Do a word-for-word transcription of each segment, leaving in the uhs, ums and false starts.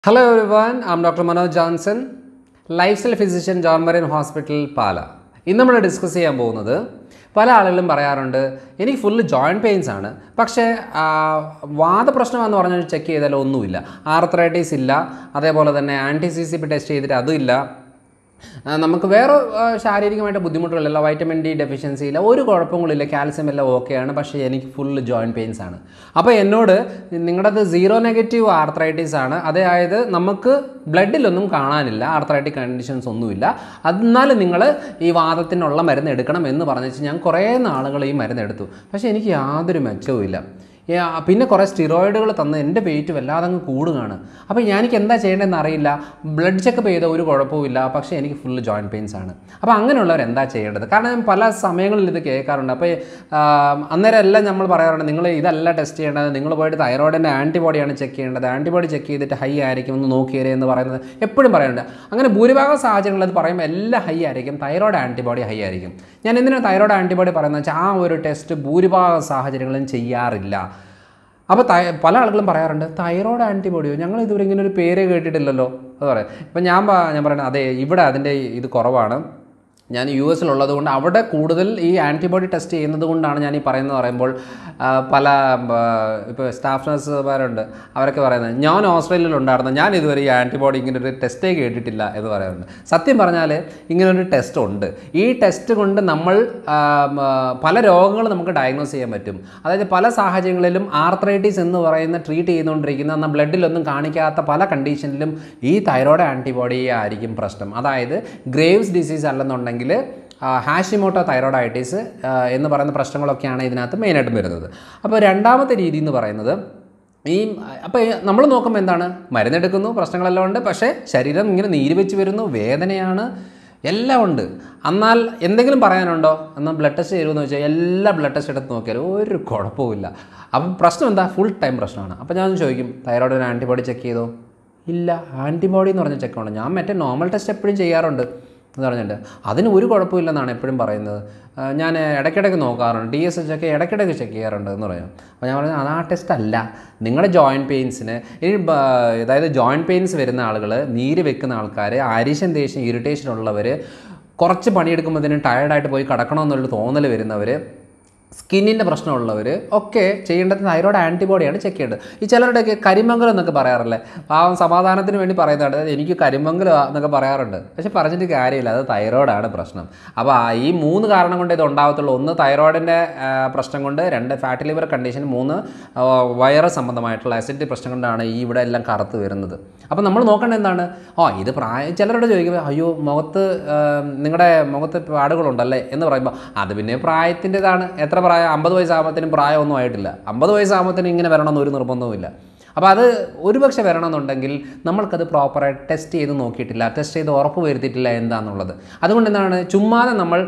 Hello everyone, I'm Doctor Manoj Johnson, Lifestyle Physician, John Marine Hospital, Pala. ഇന്ന് നമ്മൾ discuss ചെയ്യാൻ പോകുന്നത് പല ആളുകളും പറയാറുണ്ട് എനിക്ക് ഫുള്ള് ജോയിൻറ്റ് പെയിൻസ് ആണ് പക്ഷേ വാദപ്രശ്നമെന്ന് പറഞ്ഞാൽ ചെക്ക് ചെയ്താൽ ഒന്നുമില്ല ആർത്രൈറ്റിസ് ഇല്ല അതേപോലെ തന്നെ anti C C P test ചെയ്തിട്ട് അതുമില്ല നമുക്ക് വേറെ ശാരീരികമായിട്ട് ബുദ്ധിമുട്ടുകളില്ല വൈറ്റമിൻ ഡി ഡെഫിഷ്യൻസി ഇല്ല ഒരു കുഴപ്പങ്ങളില്ല കാൽസ്യം എല്ലാം ഓക്കെയാണ് പക്ഷേ എനിക്ക് ഫുള്ള് ജോയിൻറ്റ് പെയിൻസ് ആണ് അപ്പോൾ എന്നോട് നിങ്ങളുടേത് സീറോ നെഗറ്റീവ് ആർത്രൈറ്റിസ് ആണ് അതായത് നമുക്ക് ബ്ലഡിലൊന്നും കാണാനില്ല ആർത്രൈറ്റിക് കണ്ടീഷൻസ് ഒന്നുമില്ല എന്നാലും നിങ്ങൾ ഈ വാദത്തിനുള്ള മരുന്ന് എടുക്കണം എന്ന് പറഞ്ഞു ഞാൻ കുറേ നാളുകൾ ഈ മരുന്ന് എടുത്തു പക്ഷേ എനിക്ക് യാതൊരു മെച്ചവും ഇല്ല പിന്നെ കുറേ സ്റ്റിറോയിഡുകൾ തന്ന് എൻ്റെ വെയിറ്റ് വല്ലാതെ അങ്ങ് കൂടുകയാണ് അപ്പോൾ എനിക്ക് എന്താ ചെയ്യേണ്ടതെന്ന് അറിയില്ല ബ്ലഡ് ചെക്കപ്പ് ചെയ്ത ഒരു കുഴപ്പമില്ല പക്ഷേ എനിക്ക് ഫുള്ള് ജോയിൻറ്റ് പെയിൻസ് ആണ് അപ്പോൾ അങ്ങനെയുള്ളവർ എന്താ ചെയ്യേണ്ടത് കാരണം പല സമയങ്ങളിൽ ഇത് കേൾക്കാറുണ്ട് അപ്പോൾ അന്നേരം എല്ലാം നമ്മൾ പറയാറുണ്ട് നിങ്ങൾ ഇതല്ല ടെസ്റ്റ് ചെയ്യേണ്ടത് നിങ്ങൾ പോയിട്ട് തൈറോയിഡിൻ്റെ ആൻറ്റിബോഡിയാണ് ചെക്ക് ചെയ്യേണ്ടത് ആൻറ്റിബോഡി ചെക്ക് ചെയ്തിട്ട് ഹൈ ആയിരിക്കും ഒന്ന് നോക്കിയേരെ എന്ന് പറയുന്നത് എപ്പോഴും പറയാറുണ്ട് അങ്ങനെ ഭൂരിഭാഗം സാഹചര്യങ്ങളിൽ അത് പറയുമ്പോൾ എല്ലാം ഹൈ ആയിരിക്കും തൈറോയിഡ് ആൻറ്റിബോഡി ഹൈ ആയിരിക്കും ഞാൻ എന്തിനാണ് തൈറോയിഡ് ആൻറ്റിബോഡി പറയുന്നത് വെച്ചാൽ ആ ഒരു ടെസ്റ്റ് ഭൂരിഭാഗം സാഹചര്യങ്ങളിലും ചെയ്യാറില്ല അപ്പോൾ തൈ പല ആളുകളും പറയാറുണ്ട് തൈറോയ്ഡ് ആൻറ്റിബോഡിയോ ഞങ്ങൾ ഇതുവരെ ഇങ്ങനെ ഒരു പേര് കേട്ടിട്ടില്ലല്ലോ അത് പറയാം ഇപ്പം ഞാൻ ഞാൻ പറയുന്നത് അതെ ഇവിടെ അതിൻ്റെ ഇത് കുറവാണ് ഞാൻ യു എസിലുള്ളത് കൊണ്ട് അവിടെ കൂടുതൽ ഈ ആൻറ്റിബോഡി ടെസ്റ്റ് ചെയ്യുന്നത് കൊണ്ടാണ് ഞാൻ ഈ പറയുന്നത് പറയുമ്പോൾ പല ഇപ്പോൾ സ്റ്റാഫ് നഴ്സുമാരുണ്ട് അവരൊക്കെ പറയുന്നത് ഞാൻ ഓസ്ട്രേലിയയിലുണ്ടായിരുന്നു ഞാൻ ഇതുവരെ ഈ ആൻറ്റിബോഡി ഇങ്ങനെ ഒരു ടെസ്റ്റേ കേട്ടിട്ടില്ല എന്ന് പറയുന്നുണ്ട് സത്യം പറഞ്ഞാൽ ഇങ്ങനൊരു ടെസ്റ്റ് ഉണ്ട് ഈ ടെസ്റ്റ് കൊണ്ട് നമ്മൾ പല രോഗങ്ങൾ നമുക്ക് ഡയഗ്നോസ് ചെയ്യാൻ പറ്റും അതായത് പല സാഹചര്യങ്ങളിലും ആർത്രൈറ്റിസ് എന്ന് പറയുന്ന ട്രീറ്റ് ചെയ്തുകൊണ്ടിരിക്കുന്ന എന്നാൽ ബ്ലഡിലൊന്നും കാണിക്കാത്ത പല കണ്ടീഷനിലും ഈ തൈറോയ്ഡ് ആൻറ്റിബോഡി ആയിരിക്കും പ്രശ്നം അതായത് ഗ്രേവ്സ് ഡിസീസ് അല്ലെന്നുണ്ടെങ്കിൽ ഹാഷിമോട്ടോ തൈറോയിഡൈറ്റിസ് എന്ന് പറയുന്ന പ്രശ്നങ്ങളൊക്കെയാണ് ഇതിനകത്ത് മെയിനായിട്ടും വരുന്നത് അപ്പോൾ രണ്ടാമത്തെ രീതി എന്ന് പറയുന്നത് ഈ അപ്പോൾ നമ്മൾ നോക്കുമ്പോൾ എന്താണ് മരുന്നെടുക്കുന്നു പ്രശ്നങ്ങളെല്ലാം ഉണ്ട് പക്ഷേ ശരീരം ഇങ്ങനെ നീര് വെച്ച് വരുന്നു വേദനയാണ് എല്ലാം ഉണ്ട് എന്നാൽ എന്തെങ്കിലും പറയാനുണ്ടോ എന്നാൽ ബ്ലഡ് ടെസ്റ്റ് ചെയ്യുമെന്ന് വെച്ചാൽ എല്ലാ ബ്ലഡ് ടെസ്റ്റ് എടുത്ത് നോക്കിയാലും ഒരു കുഴപ്പമില്ല അപ്പം പ്രശ്നം എന്താ ഫുൾ ടൈം പ്രശ്നമാണ് അപ്പോൾ ഞാൻ ചോദിക്കും തൈറോയിഡിന് ആൻറ്റിബോഡി ചെക്ക് ചെയ്തോ ഇല്ല ആൻറ്റിബോഡി എന്ന് പറഞ്ഞ ചെക്കുണ്ട് ഞാൻ മറ്റേ നോർമൽ ടെസ്റ്റ് എപ്പോഴും ചെയ്യാറുണ്ട് എന്ന് പറഞ്ഞിട്ട് അതിന് ഒരു കുഴപ്പമില്ലെന്നാണ് എപ്പോഴും പറയുന്നത് ഞാൻ ഇടയ്ക്കിടയ്ക്ക് നോക്കാറുണ്ട് ഡി എസ് എച്ച് ഒക്കെ ഇടയ്ക്കിടയ്ക്ക് ചെക്ക് ചെയ്യാറുണ്ട് എന്ന് പറയും അപ്പോൾ ഞാൻ പറയുന്നത് അത് ആ ടെസ്റ്റ് അല്ല നിങ്ങളുടെ ജോയിൻറ്റ് പെയിൻസിന് ഇനി അതായത് ജോയിൻറ്റ് പെയിൻസ് വരുന്ന ആളുകൾ നീര് വെക്കുന്ന ആൾക്കാർ അരിശൻ ദേഷ്യം ഇറിറ്റേഷൻ ഉള്ളവർ കുറച്ച് പണിയെടുക്കുമ്പോഴത്തേനും ടയർഡായിട്ട് പോയി കിടക്കണമെന്നുള്ള തോന്നൽ വരുന്നവർ സ്കിന്നിൻ്റെ പ്രശ്നമുള്ളവർ ഒക്കെ ചെയ്യേണ്ടത് തൈറോയ്ഡ് ആൻറ്റിബോഡിയാണ് ചെക്ക് ചെയ്യേണ്ടത് ഈ ചിലരുടെയൊക്കെ കരിമംഗലം എന്നൊക്കെ പറയാറില്ലേ പാവം സമാധാനത്തിന് വേണ്ടി പറയുന്നതാണ് എനിക്ക് കരിമംഗലം എന്നൊക്കെ പറയാറുണ്ട് പക്ഷെ പറഞ്ഞിട്ട് കാര്യമില്ല അത് തൈറോയ്ഡാണ് പ്രശ്നം അപ്പോൾ ഈ മൂന്ന് കാരണം കൊണ്ട് ഇത് ഉണ്ടാകത്തുള്ളൂ ഒന്ന് തൈറോയിഡിൻ്റെ പ്രശ്നം കൊണ്ട് രണ്ട് ഫാറ്റി ലിവർ കണ്ടീഷൻ മൂന്ന് വൈറസ് സംബന്ധമായിട്ടുള്ള ആസിഡിറ്റി പ്രശ്നം കൊണ്ടാണ് ഈ ഇവിടെ എല്ലാം കറുത്ത് വരുന്നത് അപ്പോൾ നമ്മൾ നോക്കേണ്ടത് എന്താണ് ഓ ഇത് പ്രായം ചിലരോട് ചോദിക്കുമ്പോൾ അയ്യോ മുഖത്ത് നിങ്ങളുടെ മുഖത്ത് പാടുകളുണ്ടല്ലേ എന്ന് പറയുമ്പോൾ അത് പിന്നെ പ്രായത്തിൻ്റെതാണ് എത്ര പ്രായം അമ്പത് വയസ്സാകുമ്പോഴത്തേനും പ്രായമൊന്നും ആയിട്ടില്ല അമ്പത് വയസ്സാകുമ്പോഴത്തേനും ഇങ്ങനെ വരണമെന്ന് ഒരു നിർബന്ധവുമില്ല അപ്പോൾ അത് ഒരുപക്ഷെ വരണമെന്നുണ്ടെങ്കിൽ നമ്മൾക്കത് പ്രോപ്പറായിട്ട് ടെസ്റ്റ് ചെയ്ത് നോക്കിയിട്ടില്ല ടെസ്റ്റ് ചെയ്ത് ഉറപ്പ് വരുത്തിയിട്ടില്ല എന്താണെന്നുള്ളത് അതുകൊണ്ട് എന്താണ് ചുമ്മാതെ നമ്മൾ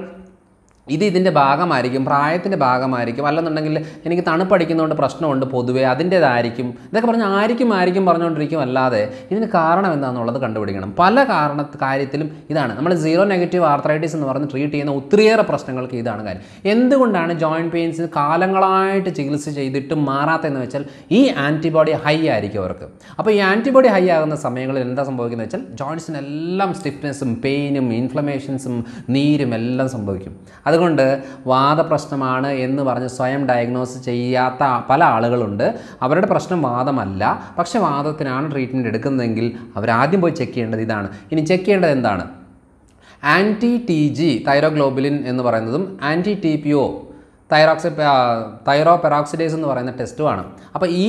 ഇത് ഇതിൻ്റെ ഭാഗമായിരിക്കും പ്രായത്തിൻ്റെ ഭാഗമായിരിക്കും അല്ലെന്നുണ്ടെങ്കിൽ എനിക്ക് തണുപ്പടിക്കുന്നതുകൊണ്ട് പ്രശ്നമുണ്ട് പൊതുവേ അതിൻ്റേതായിരിക്കും ഇതൊക്കെ പറഞ്ഞാൽ ആയിരിക്കും ആയിരിക്കും പറഞ്ഞുകൊണ്ടിരിക്കും അല്ലാതെ ഇതിന് കാരണം എന്താണെന്നുള്ളത് കണ്ടുപിടിക്കണം പല കാരണ കാര്യത്തിലും ഇതാണ് നമ്മൾ സീറോ നെഗറ്റീവ് ആർത്രൈറ്റിസ് എന്ന് പറഞ്ഞ് ട്രീറ്റ് ചെയ്യുന്ന ഒത്തിരിയേറെ പ്രശ്നങ്ങൾക്ക് ഇതാണ് കാര്യം എന്തുകൊണ്ടാണ് ജോയിൻറ്റ് പെയിൻസിന് കാലങ്ങളായിട്ട് ചികിത്സ ചെയ്തിട്ടും മാറാത്തതെന്ന് വെച്ചാൽ ഈ ആൻറ്റിബോഡി ഹൈ ആയിരിക്കും അവർക്ക് അപ്പോൾ ഈ ആൻറ്റിബോഡി ഹൈ ആകുന്ന സമയങ്ങളിൽ എന്താ സംഭവിക്കുന്നത് വെച്ചാൽ ജോയിൻറ്റ്സിനെല്ലാം സ്റ്റിഫ്നെസ്സും പെയിനും ഇൻഫ്ലമേഷൻസും നീരും എല്ലാം സംഭവിക്കും അതുകൊണ്ട് വാദപ്രശ്നമാണ് എന്ന് പറഞ്ഞ് സ്വയം ഡയഗ്നോസ് ചെയ്യാത്ത പല ആളുകളുണ്ട് അവരുടെ പ്രശ്നം വാദമല്ല പക്ഷേ വാദത്തിനാണ് ട്രീറ്റ്മെൻറ്റ് എടുക്കുന്നതെങ്കിൽ അവരാദ്യം പോയി ചെക്ക് ചെയ്യേണ്ടത് ഇതാണ് ഇനി ചെക്ക് ചെയ്യേണ്ടത് എന്താണ് ആൻറ്റി ടി ജി തൈറോഗ്ലോബുലിൻ എന്ന് പറയുന്നതും ആൻറ്റി ടി പി ഒ തൈറോക്സി തൈറോ പെറോക്സിഡേസ് എന്ന് പറയുന്ന ടെസ്റ്റുമാണ് അപ്പോൾ ഈ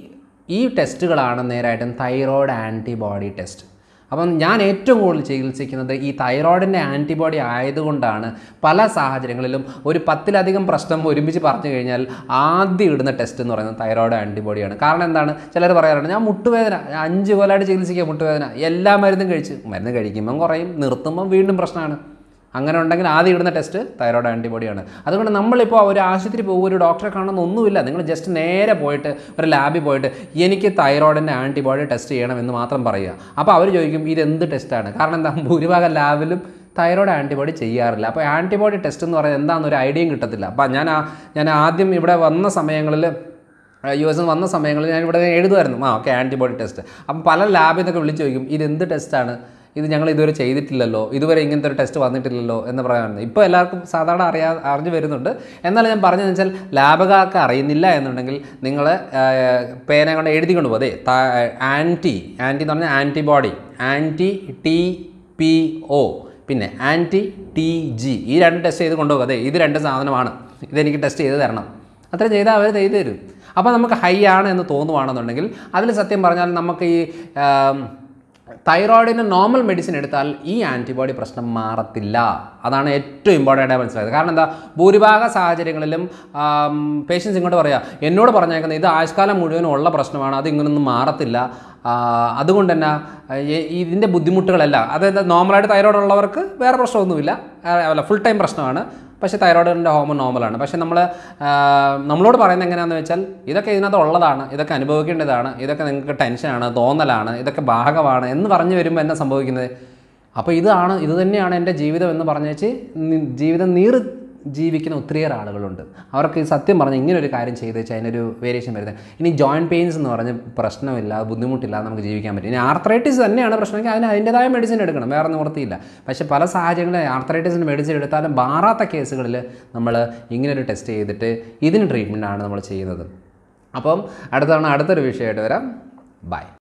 ഈ ടെസ്റ്റുകളാണ് നേരായിട്ടും തൈറോയ്ഡ് ആൻറ്റിബോഡി ടെസ്റ്റ് അപ്പം ഞാൻ ഏറ്റവും കൂടുതൽ ചികിത്സിക്കുന്നത് ഈ തൈറോയിഡിൻ്റെ ആൻറ്റിബോഡി ആയതുകൊണ്ടാണ് പല സാഹചര്യങ്ങളിലും ഒരു പത്തിലധികം പ്രശ്നം ഒരുമിച്ച് പറഞ്ഞു കഴിഞ്ഞാൽ ആദ്യം ഇടുന്ന ടെസ്റ്റ് എന്ന് പറയുന്നത് തൈറോയിഡ് ആൻറ്റിബോഡിയാണ് കാരണം എന്താണ് ചിലർ പറയാറുണ്ട് ഞാൻ മുട്ടുവേദന അഞ്ച് കൊല്ലമായിട്ട് ചികിത്സിക്കുക മുട്ടുവേദന എല്ലാ മരുന്നും കഴിച്ച് മരുന്ന് കഴിക്കുമ്പം കുറയും നിർത്തുമ്പം വീണ്ടും പ്രശ്നമാണ് അങ്ങനെ ഉണ്ടെങ്കിൽ ആദ്യം ഇടുന്ന ടെസ്റ്റ് തൈറോയ്ഡ് ആൻറ്റിബോഡിയാണ് അതുകൊണ്ട് നമ്മളിപ്പോൾ ഒരു ആശുപത്രി പോകും ഒരു ഡോക്ടറെ കാണണമെന്നൊന്നുമില്ല നിങ്ങൾ ജസ്റ്റ് നേരെ പോയിട്ട് ഒരു ലാബിൽ പോയിട്ട് എനിക്ക് തൈറോയിഡിൻ്റെ ആൻറ്റിബോഡി ടെസ്റ്റ് ചെയ്യണമെന്ന് മാത്രം പറയുക അപ്പോൾ അവർ ചോദിക്കും ഇതെന്ത് ടെസ്റ്റാണ് കാരണം എന്താ ഭൂരിഭാഗം ലാബിലും തൈറോയ്ഡ് ആൻറ്റിബോഡി ചെയ്യാറില്ല അപ്പോൾ ആൻറ്റിബോഡി ടെസ്റ്റ് എന്ന് പറയുന്നത് എന്താണെന്നൊരു ഐഡിയയും കിട്ടത്തില്ല അപ്പോൾ ഞാൻ ഞാൻ ആദ്യം ഇവിടെ വന്ന സമയങ്ങളിൽ യു എസ് വന്ന സമയങ്ങളിൽ ഞാൻ ഇവിടെ എഴുതുമായിരുന്നു ആ ഓക്കെ ആൻറ്റിബോഡി ടെസ്റ്റ്. അപ്പം പല ലാബിൽ നിന്നൊക്കെ വിളിച്ച് ചോദിക്കും ഇതെന്ത് ടെസ്റ്റാണ്, ഇത് ഞങ്ങൾ ഇതുവരെ ചെയ്തിട്ടില്ലല്ലോ, ഇതുവരെ ഇങ്ങനത്തെ ഒരു ടെസ്റ്റ് വന്നിട്ടില്ലല്ലോ എന്ന് പറയാറുണ്ട്. ഇപ്പോൾ എല്ലാവർക്കും സാധാരണ അറിയാ അറിഞ്ഞു വരുന്നുണ്ട്. എന്നാൽ ഞാൻ പറഞ്ഞതെന്ന് വെച്ചാൽ ലാബുകാർക്ക് അറിയുന്നില്ല എന്നുണ്ടെങ്കിൽ നിങ്ങൾ പേന കൊണ്ട് എഴുതിക്കൊണ്ട് പോകും. അതെ, ആൻറ്റി ആൻറ്റി എന്ന് പറഞ്ഞാൽ antibody, anti T P O, പിന്നെ ആൻറ്റി ടി ജി, ഈ രണ്ട് ടെസ്റ്റ് ചെയ്ത് കൊണ്ടുപോകും. അതെ, ഇത് രണ്ട് സാധനമാണ്, ഇതെനിക്ക് ടെസ്റ്റ് ചെയ്ത് തരണം. അത്ര ചെയ്താൽ അവർ ചെയ്ത് തരും. അപ്പോൾ നമുക്ക് ഹൈ ആണ് എന്ന് തോന്നുവാണെന്നുണ്ടെങ്കിൽ അതിൽ സത്യം പറഞ്ഞാൽ നമുക്ക് ഈ തൈറോയിഡിന് നോർമൽ മെഡിസിൻ എടുത്താൽ ഈ ആൻറ്റിബോഡി പ്രശ്നം മാറത്തില്ല. അതാണ് ഏറ്റവും ഇമ്പോർട്ടൻ്റ് ആയിട്ട് മനസ്സിലായത്. കാരണം എന്താ, ഭൂരിഭാഗ സാഹചര്യങ്ങളിലും പേഷ്യൻസ് ഇങ്ങോട്ട് പറയുക എന്നോട് പറഞ്ഞേക്കുന്നത് ഇത് ആയുഷ്കാലം മുഴുവനും ഉള്ള പ്രശ്നമാണ്, അത് ഇങ്ങനൊന്നും മാറത്തില്ല, അതുകൊണ്ട് തന്നെ ഇതിൻ്റെ ബുദ്ധിമുട്ടുകളല്ല, അതായത് നോർമലായിട്ട് തൈറോയ്ഡ് ഉള്ളവർക്ക് വേറെ പ്രശ്നമൊന്നുമില്ല, അല്ല ഫുൾ ടൈം പ്രശ്നമാണ്, പക്ഷേ തൈറോയിഡിൻ്റെ ഹോർമോൺ നോർമലാണ്. പക്ഷേ നമ്മൾ നമ്മളോട് പറയുന്നത് എങ്ങനെയാണെന്ന് വെച്ചാൽ ഇതൊക്കെ ഇതിനകത്ത് ഉള്ളതാണ്, ഇതൊക്കെ അനുഭവിക്കേണ്ടതാണ്, ഇതൊക്കെ നിങ്ങൾക്ക് ടെൻഷനാണ്, തോന്നലാണ്, ഇതൊക്കെ ഭാഗമാണ് എന്ന് പറഞ്ഞു വരുമ്പോൾ എന്നാ സംഭവിക്കുന്നത്, അപ്പോൾ ഇതാണ് ഇത് തന്നെയാണ് എൻ്റെ ജീവിതം എന്ന് പറഞ്ഞേച്ച് ജീവിതം നീറ് ജീവിക്കുന്ന ഒത്തിരിയേറെ ആളുകളുണ്ട്. അവർക്ക് സത്യം പറഞ്ഞാൽ ഇങ്ങനെ ഒരു കാര്യം ചെയ്ത് വെച്ചാൽ അതിനൊരു വേരിയേഷൻ വരുന്നത്. ഇനി ജോയിൻറ്റ് പെയിൻസ് എന്ന് പറഞ്ഞ് പ്രശ്നമില്ല, ബുദ്ധിമുട്ടില്ലാതെ നമുക്ക് ജീവിക്കാൻ പറ്റും. ഇനി ആർത്രൈറ്റിസ് തന്നെയാണ് പ്രശ്നമെങ്കിൽ അതിന് അതിൻ്റെതായ മെഡിസിൻ എടുക്കണം, വേറെ നിവൃത്തിയില്ല. പക്ഷേ പല സാഹചര്യങ്ങളിൽ ആർത്രൈറ്റിസിൻ്റെ മെഡിസിൻ എടുത്താലും മാറാത്ത കേസുകളിൽ നമ്മൾ ഇങ്ങനൊരു ടെസ്റ്റ് ചെയ്തിട്ട് ഇതിന് ട്രീറ്റ്മെൻറ്റാണ് നമ്മൾ ചെയ്യുന്നത്. അപ്പം അടുത്ത തവണ അടുത്തൊരു വിഷയമായിട്ട് വരാം. ബൈ.